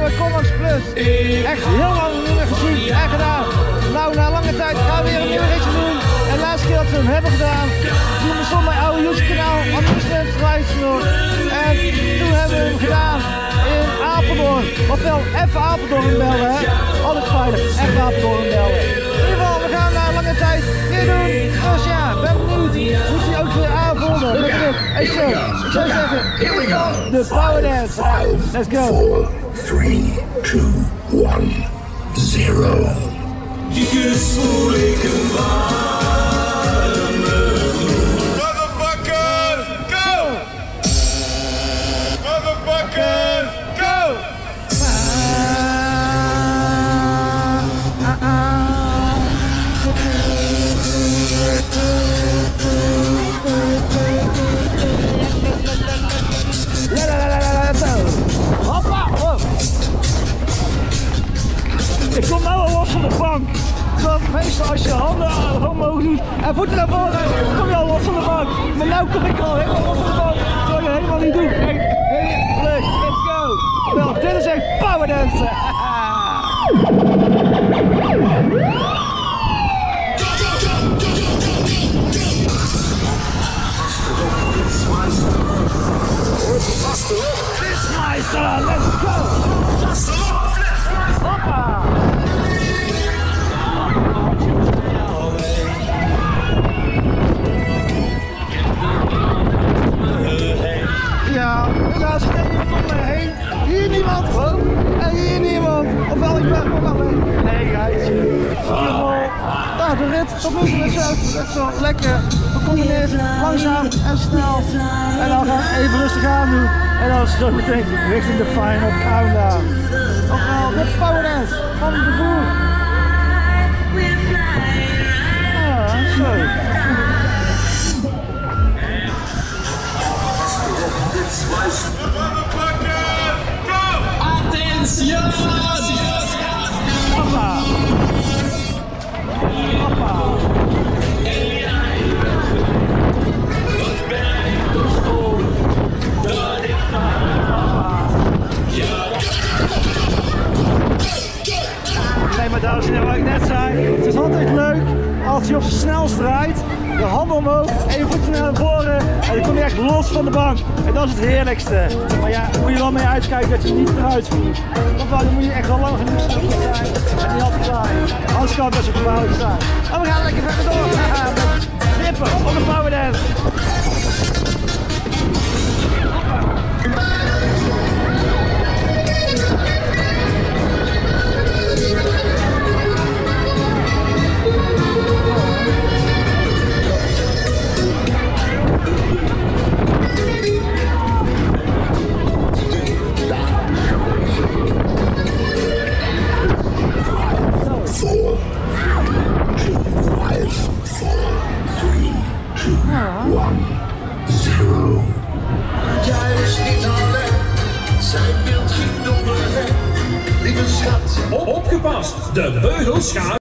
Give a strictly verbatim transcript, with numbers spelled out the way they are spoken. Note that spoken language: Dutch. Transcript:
bij Commons Plus. Echt heel lang niet meer gezien en gedaan. Nou, na lange tijd gaan we weer een nieuwe ritje doen. En de laatste keer dat we hem hebben gedaan, toen bestond mijn oude YouTube kanaal, Amusement nog. En toen hebben we hem gedaan in Apeldoorn. Ofwel, even Apeldoorn bellen, hè. Altijd veilig, even Apeldoorn bellen. In ieder geval, we gaan na lange tijd weer doen. Dus ja, ben benieuwd hoe hij ook weer aanvoelde. Hey, zo, ik zou zeggen, de Power Dance. Let's go. four, three, two, one, zero. Motherfuckers, go! Motherfuckers, go! Ik kom nou al los van de bank. Terwijl meestal als je handen omhoog doet en voeten naar voren, kom je al los van de bank. Maar nu kom ik al helemaal los van de bank, terwijl je helemaal niet doet. Hey, hey, leuk, let's go. Wel, dit is echt power dansen. Flitsmeister, let's go. Hoppa. Ja, daar zit iemand om me heen. Hier niemand, oh. En hier niemand. Ofwel, ik ben nog alleen. Nee, guys. Nou, de rit tot nu toe is best wel lekker gecombineerd, langzaam en snel. En dan gaan we even rustig aan doen. En dan zo meteen richting de final countdown. Ofwel, de power dance van de voer. Ja, zo. Attention! Hoppa! Hoppa! Nee, maar dames en heren, wat ik net zei, het is altijd leuk als je op zijn snelst draait, de handen omhoog en je voeten naar voren en dan kom je echt los van de bank. En dat is het heerlijkste. Maar ja, daar moet je wel mee uitkijken dat je niet eruit vliegt. Ofwel, dan moet je echt wel lang genoeg zijn en niet altijd draaien. Anders kan het best wel gevaarlijk zijn. En we gaan lekker verder door. Wippen op de power dance. Opgepast, de beugels gaan.